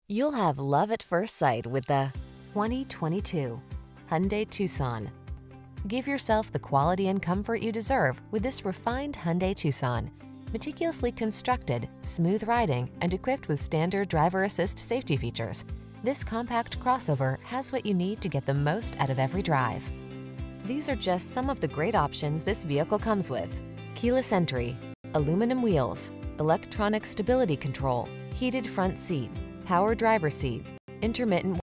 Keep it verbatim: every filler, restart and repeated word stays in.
You'll have love at first sight with the twenty twenty-two Hyundai Tucson. Give yourself the quality and comfort you deserve with this refined Hyundai Tucson. Meticulously constructed, smooth riding, and equipped with standard driver assist safety features, this compact crossover has what you need to get the most out of every drive. These are just some of the great options this vehicle comes with: keyless entry, aluminum wheels, electronic stability control, heated front seat, power driver seat, intermittent